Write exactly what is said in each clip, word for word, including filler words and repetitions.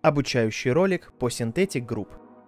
Обучающий ролик по Synthetic Group.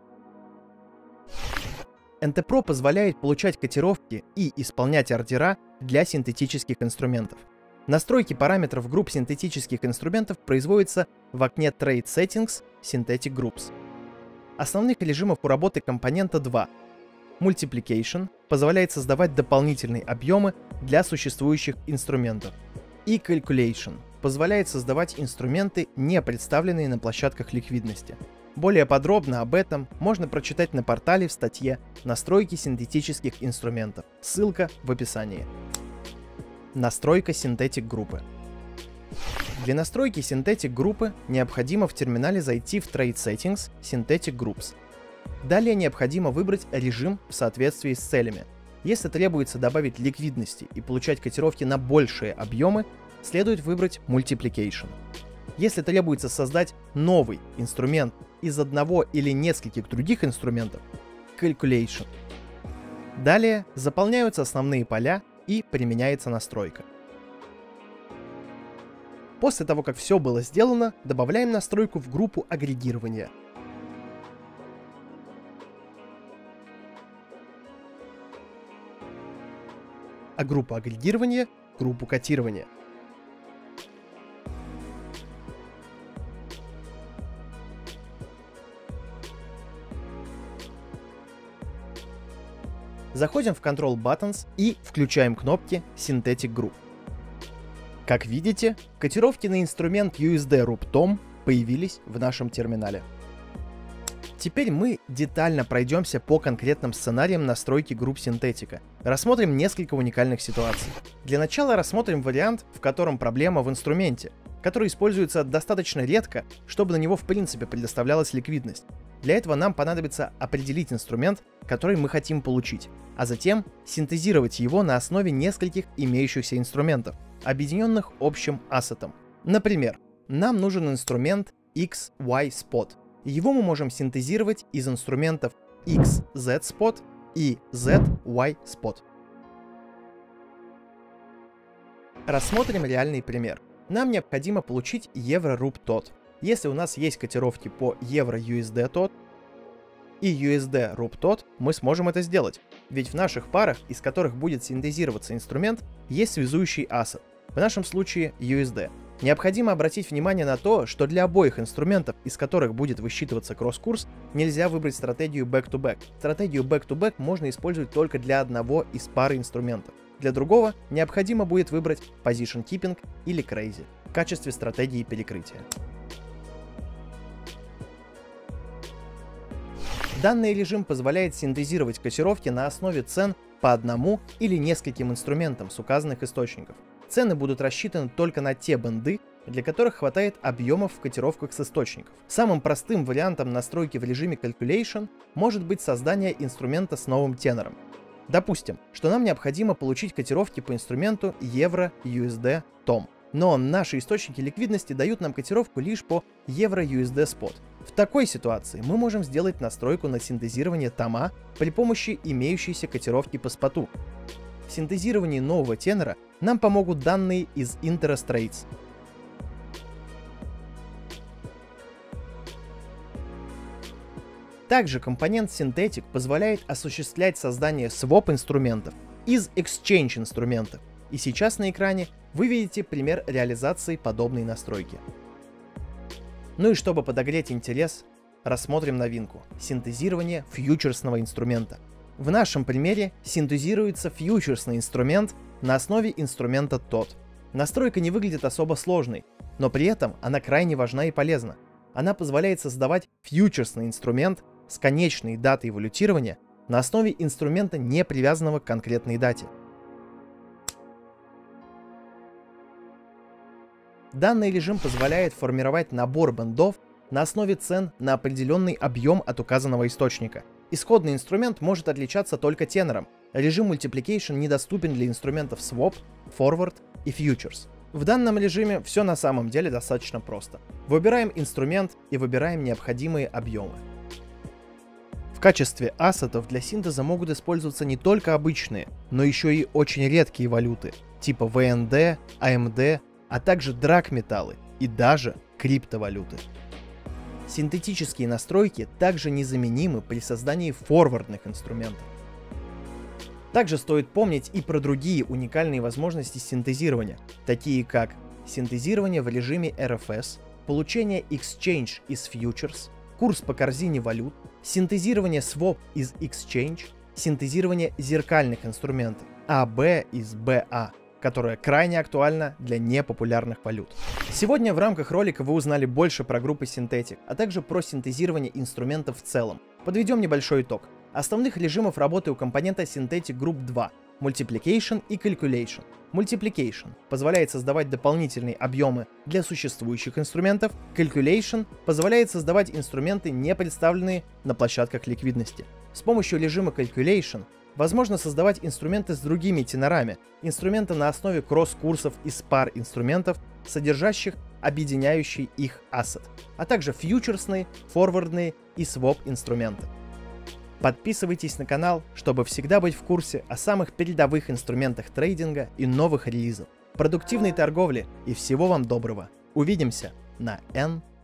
эн тэ про позволяет получать котировки и исполнять ордера для синтетических инструментов. Настройки параметров групп синтетических инструментов производятся в окне Trade Settings Synthetic Groups. Основных режимов у работы компонента два. Multiplication позволяет создавать дополнительные объемы для существующих инструментов. И Calculation позволяет создавать инструменты, не представленные на площадках ликвидности. Более подробно об этом можно прочитать на портале в статье «Настройки синтетических инструментов». Ссылка в описании. Настройка синтетик группы. Для настройки синтетик группы необходимо в терминале зайти в Trade Settings Synthetic Groups. Далее необходимо выбрать режим в соответствии с целями. Если требуется добавить ликвидности и получать котировки на большие объемы, следует выбрать Multiplication. Если требуется создать новый инструмент из одного или нескольких других инструментов, Calculation. Далее заполняются основные поля и применяется настройка. После того, как все было сделано, добавляем настройку в группу агрегирования. А группу агрегирования — группу котирования. Заходим в Control Buttons и включаем кнопки Synthetic Group. Как видите, котировки на инструмент ю эс ди руб-том появились в нашем терминале. Теперь мы детально пройдемся по конкретным сценариям настройки групп синтетика. Рассмотрим несколько уникальных ситуаций. Для начала рассмотрим вариант, в котором проблема в инструменте, который используется достаточно редко, чтобы на него в принципе предоставлялась ликвидность. Для этого нам понадобится определить инструмент, который мы хотим получить, а затем синтезировать его на основе нескольких имеющихся инструментов, объединенных общим ассетом. Например, нам нужен инструмент икс уай спот. Его мы можем синтезировать из инструментов икс зет спот и зет уай спот. Рассмотрим реальный пример. Нам необходимо получить евро руб тот. Если у нас есть котировки по евро ю эс ди тот и ю эс ди руб тот, мы сможем это сделать. Ведь в наших парах, из которых будет синтезироваться инструмент, есть связующий ассет. В нашем случае ю эс ди. Необходимо обратить внимание на то, что для обоих инструментов, из которых будет высчитываться кросс-курс, нельзя выбрать стратегию back-to-back. Стратегию back-to-back можно использовать только для одного из пары инструментов. Для другого необходимо будет выбрать position keeping или crazy в качестве стратегии перекрытия. Данный режим позволяет синтезировать котировки на основе цен по одному или нескольким инструментам с указанных источников. Цены будут рассчитаны только на те бенды, для которых хватает объемов в котировках с источников. Самым простым вариантом настройки в режиме Calculation может быть создание инструмента с новым тенором. Допустим, что нам необходимо получить котировки по инструменту евро ю эс ди том, но наши источники ликвидности дают нам котировку лишь по евро ю эс ди спот. В такой ситуации мы можем сделать настройку на синтезирование тома при помощи имеющейся котировки по споту. В синтезировании нового тенора нам помогут данные из Interest Rates. Также компонент Synthetic позволяет осуществлять создание своп инструментов из Exchange инструментов. И сейчас на экране вы видите пример реализации подобной настройки. Ну и чтобы подогреть интерес, рассмотрим новинку – синтезирование фьючерсного инструмента. В нашем примере синтезируется фьючерсный инструмент на основе инструмента тот. Настройка не выглядит особо сложной, но при этом она крайне важна и полезна. Она позволяет создавать фьючерсный инструмент с конечной датой валютирования на основе инструмента, не привязанного к конкретной дате. Данный режим позволяет формировать набор бендов на основе цен на определенный объем от указанного источника. Исходный инструмент может отличаться только тенором. Режим Multiplication недоступен для инструментов своп, Forward и Futures. В данном режиме все на самом деле достаточно просто. Выбираем инструмент и выбираем необходимые объемы. В качестве ассетов для синтеза могут использоваться не только обычные, но еще и очень редкие валюты, типа ви эн ди, а эм ди, а также драгметаллы и даже криптовалюты. Синтетические настройки также незаменимы при создании форвардных инструментов. Также стоит помнить и про другие уникальные возможности синтезирования, такие как синтезирование в режиме эр эф эс, получение exchange из futures, курс по корзине валют, синтезирование swap из exchange, синтезирование зеркальных инструментов эй би из би эй, которое крайне актуально для непопулярных валют. Сегодня в рамках ролика вы узнали больше про группы Synthetix, а также про синтезирование инструментов в целом. Подведем небольшой итог. Основных режимов работы у компонента Synthetix Group два – Multiplication и Calculation. Multiplication позволяет создавать дополнительные объемы для существующих инструментов, Calculation позволяет создавать инструменты, не представленные на площадках ликвидности. С помощью режима Calculation возможно создавать инструменты с другими тенорами, инструменты на основе кросс-курсов из пар инструментов, содержащих объединяющий их ассет, а также фьючерсные, форвардные и своп инструменты. Подписывайтесь на канал, чтобы всегда быть в курсе о самых передовых инструментах трейдинга и новых релизов. Продуктивной торговли и всего вам доброго. Увидимся на эн